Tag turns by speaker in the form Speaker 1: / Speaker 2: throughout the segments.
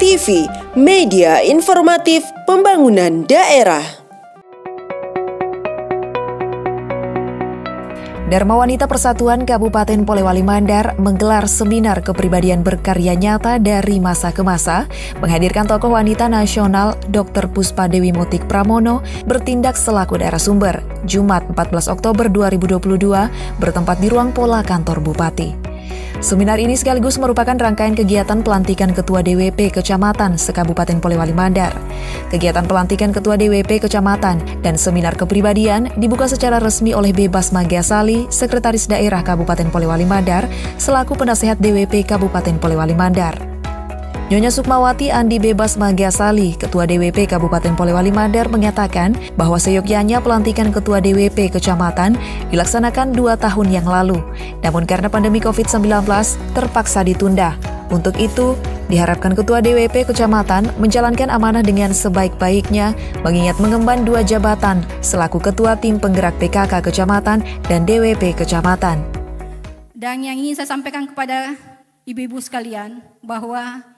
Speaker 1: TV, media informatif pembangunan daerah.
Speaker 2: Dharma Wanita Persatuan Kabupaten Polewali Mandar menggelar seminar kepribadian berkarya nyata dari masa ke masa, menghadirkan tokoh wanita nasional Dr. Puspa Dewi Mutik Pramono bertindak selaku daerah sumber, Jumat 14 Oktober 2022, bertempat di ruang pola kantor Bupati. Seminar ini sekaligus merupakan rangkaian kegiatan pelantikan Ketua DWP Kecamatan se-Kabupaten Polewali Mandar. Kegiatan pelantikan Ketua DWP Kecamatan dan seminar kepribadian dibuka secara resmi oleh Bebas Manggasali, Sekretaris Daerah Kabupaten Polewali Mandar, selaku penasehat DWP Kabupaten Polewali Mandar. Nyonya Sukmawati Andi Bebas Manggasali, Ketua DWP Kabupaten Polewali Mandar, menyatakan bahwa seyogyanya pelantikan Ketua DWP Kecamatan dilaksanakan 2 tahun yang lalu. Namun karena pandemi COVID-19 terpaksa ditunda. Untuk itu, diharapkan Ketua DWP Kecamatan menjalankan amanah dengan sebaik-baiknya, mengingat mengemban 2 jabatan selaku Ketua Tim Penggerak PKK Kecamatan dan DWP Kecamatan.
Speaker 3: Dan yang ingin saya sampaikan kepada ibu-ibu sekalian, bahwa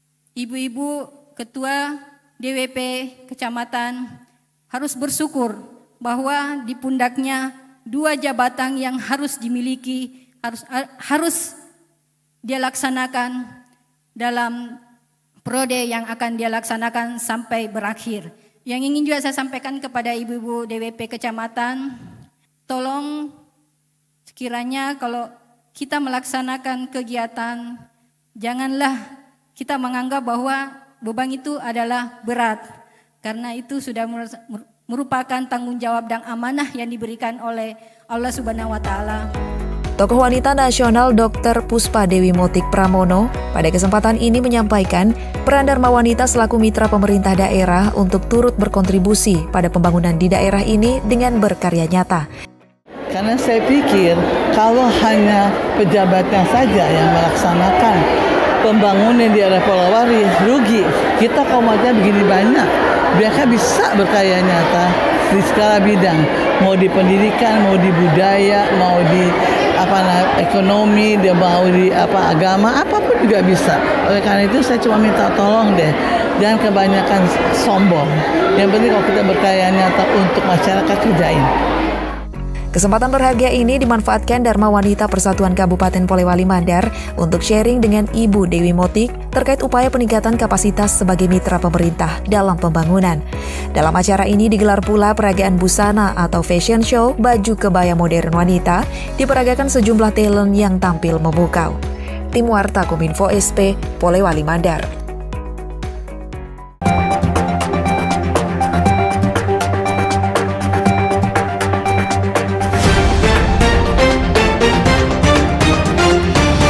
Speaker 3: ibu-ibu Ketua DWP Kecamatan harus bersyukur bahwa di pundaknya 2 jabatan yang harus dimiliki, harus dia laksanakan dalam periode yang akan dia laksanakan sampai berakhir. Yang ingin juga saya sampaikan kepada ibu-ibu DWP Kecamatan, tolong sekiranya kalau kita melaksanakan kegiatan, janganlah kita menganggap bahwa beban itu adalah berat, karena itu sudah merupakan tanggung jawab dan amanah yang diberikan oleh Allah Subhanahu wa Ta'ala.
Speaker 2: Tokoh wanita nasional Dr. Puspa Dewi Mutik Pramono pada kesempatan ini menyampaikan peran Dharma Wanita selaku mitra pemerintah daerah untuk turut berkontribusi pada pembangunan di daerah ini dengan berkarya nyata.
Speaker 4: Karena saya pikir kalau hanya pejabatnya saja yang melaksanakan pembangunan di area Polewali, rugi. Kita kaum wanita begini banyak, mereka bisa berkarya nyata di segala bidang, mau di pendidikan, mau di budaya, mau di ekonomi, dia mau di agama, apapun juga bisa. Oleh karena itu saya cuma minta tolong deh, jangan kebanyakan sombong. Yang penting kalau kita berkarya nyata untuk masyarakat, kerjain.
Speaker 2: Kesempatan berharga ini dimanfaatkan Dharma Wanita Persatuan Kabupaten Polewali Mandar untuk sharing dengan Ibu Dewi Mutik terkait upaya peningkatan kapasitas sebagai mitra pemerintah dalam pembangunan. Dalam acara ini digelar pula peragaan busana atau fashion show baju kebaya modern wanita, diperagakan sejumlah talent yang tampil memukau. Tim Warta Kominfo SP, Polewali Mandar.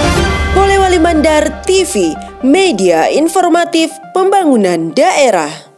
Speaker 1: Mandar TV, media informatif pembangunan daerah.